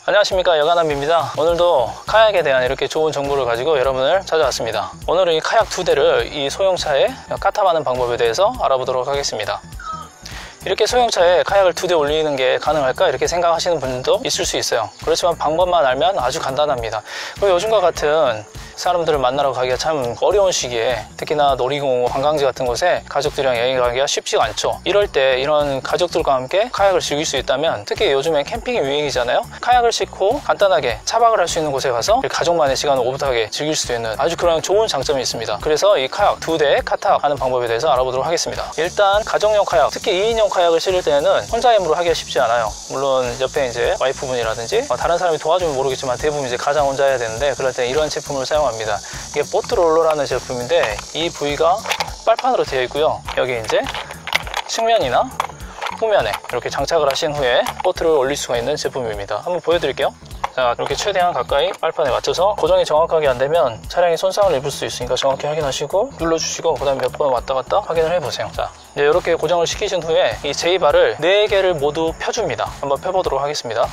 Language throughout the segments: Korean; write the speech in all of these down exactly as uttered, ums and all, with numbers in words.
안녕하십니까, 여가남입니다. 오늘도 카약에 대한 이렇게 좋은 정보를 가지고 여러분을 찾아왔습니다. 오늘은 이 카약 두 대를 이 소형차에 카탑하는 방법에 대해서 알아보도록 하겠습니다. 이렇게 소형차에 카약을 두 대 올리는 게 가능할까 이렇게 생각하시는 분들도 있을 수 있어요. 그렇지만 방법만 알면 아주 간단합니다. 그리고 요즘과 같은 사람들을 만나러 가기가 참 어려운 시기에 특히나 놀이공원, 관광지 같은 곳에 가족들이랑 여행 가기가 쉽지가 않죠. 이럴 때 이런 가족들과 함께 카약을 즐길 수 있다면, 특히 요즘엔 캠핑이 유행이잖아요. 카약을 싣고 간단하게 차박을 할 수 있는 곳에 가서 가족만의 시간을 오붓하게 즐길 수 있는 아주 그런 좋은 장점이 있습니다. 그래서 이 카약 두 대 카탑하는 방법에 대해서 알아보도록 하겠습니다. 일단 가정용 카약, 특히 이 인용 카약을 실을 때는 혼자 힘으로 하기가 쉽지 않아요. 물론 옆에 이제 와이프분이라든지 다른 사람이 도와주면 모르겠지만 대부분 이제 가장 혼자 해야 되는데, 그럴 때 이런 제품을 사용 합니다. 이게 보트롤러라는 제품인데 이 부위가 빨판으로 되어 있고요. 여기 이제 측면이나 후면에 이렇게 장착을 하신 후에 보트를 올릴 수가 있는 제품입니다. 한번 보여드릴게요. 자, 이렇게 최대한 가까이 빨판에 맞춰서 고정이 정확하게 안 되면 차량이 손상을 입을 수 있으니까 정확히 확인하시고 눌러주시고, 그 다음에 몇 번 왔다 갔다 확인을 해보세요. 자, 이제 이렇게 고정을 시키신 후에 이 제이바를 네 개를 모두 펴줍니다. 한번 펴보도록 하겠습니다.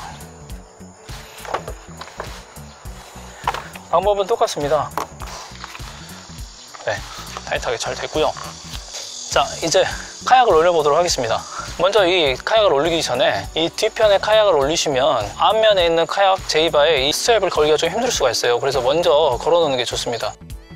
방법은 똑같습니다. 네, 타이트하게 잘 됐고요. 자, 이제 카약을 올려보도록 하겠습니다. 먼저 이 카약을 올리기 전에 이 뒤편에 카약을 올리시면 앞면에 있는 카약 제이바에 이 스트랩을 걸기가 좀 힘들 수가 있어요. 그래서 먼저 걸어 놓는 게 좋습니다.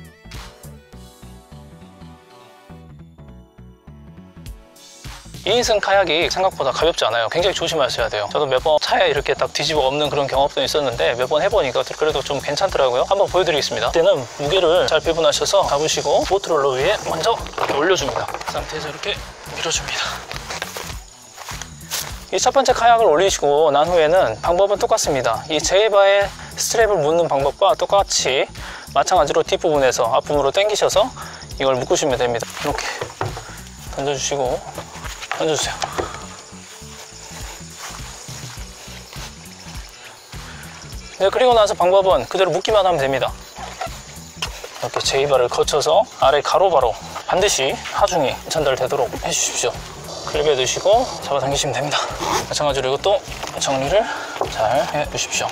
이 인승 카약이 생각보다 가볍지 않아요. 굉장히 조심하셔야 돼요. 저도 몇 번 차에 이렇게 딱 뒤집어 엎는 그런 경험도 있었는데 몇 번 해보니까 그래도 좀 괜찮더라고요. 한번 보여드리겠습니다. 이때는 무게를 잘 배분하셔서 잡으시고 보트롤러 위에 먼저 이렇게 올려줍니다. 그 상태에서 이렇게 밀어줍니다. 이 첫 번째 카약을 올리시고 난 후에는 방법은 똑같습니다. 이 제이바에 스트랩을 묶는 방법과 똑같이 마찬가지로 뒷부분에서 앞부분으로 당기셔서 이걸 묶으시면 됩니다. 이렇게 던져주시고 던져주세요. 네, 그리고 나서 방법은 그대로 묶기만 하면 됩니다. 이렇게 제이바를 거쳐서 아래 가로바로 반드시 하중이 전달되도록 해주십시오. 클립에 넣으시고 잡아당기시면 됩니다. 마찬가지로 이것도 정리를 잘 해주십시오.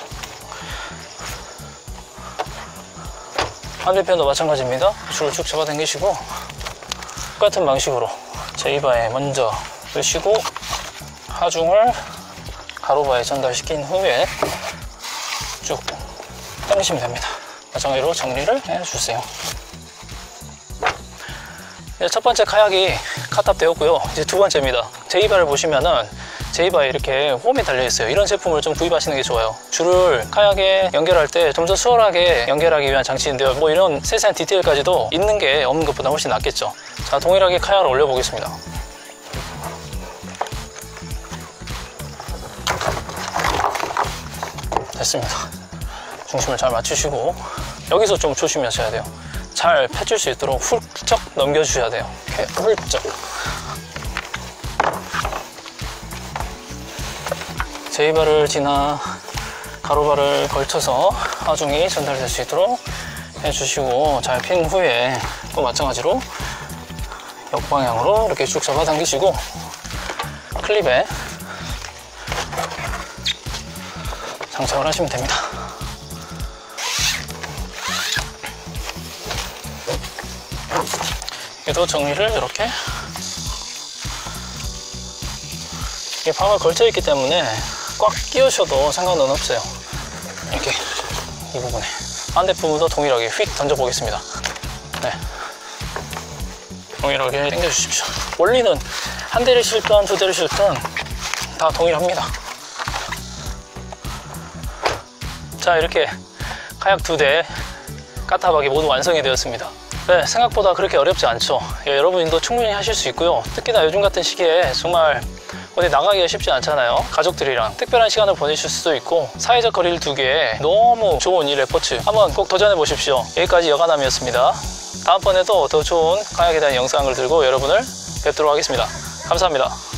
반대편도 마찬가지입니다. 줄을 쭉 잡아당기시고 똑같은 방식으로 제이바에 먼저 넣으시고 하중을 가로바에 전달시킨 후에 쭉 당기시면 됩니다. 마찬가지로 정리를 해주세요. 첫 번째 카약이 카탑되었고요. 이제 두 번째입니다. 제이바를 보시면은 제이바에 이렇게 홈이 달려있어요. 이런 제품을 좀 구입하시는 게 좋아요. 줄을 카약에 연결할 때 좀 더 수월하게 연결하기 위한 장치인데요. 뭐 이런 세세한 디테일까지도 있는 게 없는 것보다 훨씬 낫겠죠. 자, 동일하게 카약을 올려보겠습니다. 됐습니다. 중심을 잘 맞추시고 여기서 좀 조심하셔야 돼요. 잘 펴줄 수 있도록 훌쩍 넘겨주셔야 돼요. 이렇게 훌쩍. 제이바를 지나 가로바를 걸쳐서 하중이 전달될 수 있도록 해주시고, 잘 핀 후에 또 마찬가지로 역방향으로 이렇게 쭉 잡아당기시고 클립에 장착을 하시면 됩니다. 얘도 정리를 이렇게, 이게 방을 걸쳐 있기 때문에 꽉 끼우셔도 상관은 없어요. 이렇게 이 부분에 반대부분도 동일하게 휙 던져 보겠습니다. 네, 동일하게 당겨 주십시오. 원리는 한 대를 실든 두 대를 실든 다 동일합니다. 자, 이렇게 카약 두 대 카탑하기 모두 완성이 되었습니다. 네, 생각보다 그렇게 어렵지 않죠. 예, 여러분도 충분히 하실 수 있고요. 특히나 요즘 같은 시기에 정말 어디 나가기가 쉽지 않잖아요. 가족들이랑 특별한 시간을 보내실 수도 있고, 사회적 거리를 두기에 너무 좋은 이 레포츠 한번 꼭 도전해 보십시오. 여기까지 여가남이었습니다. 다음번에도 더 좋은 카약에 대한 영상을 들고 여러분을 뵙도록 하겠습니다. 감사합니다.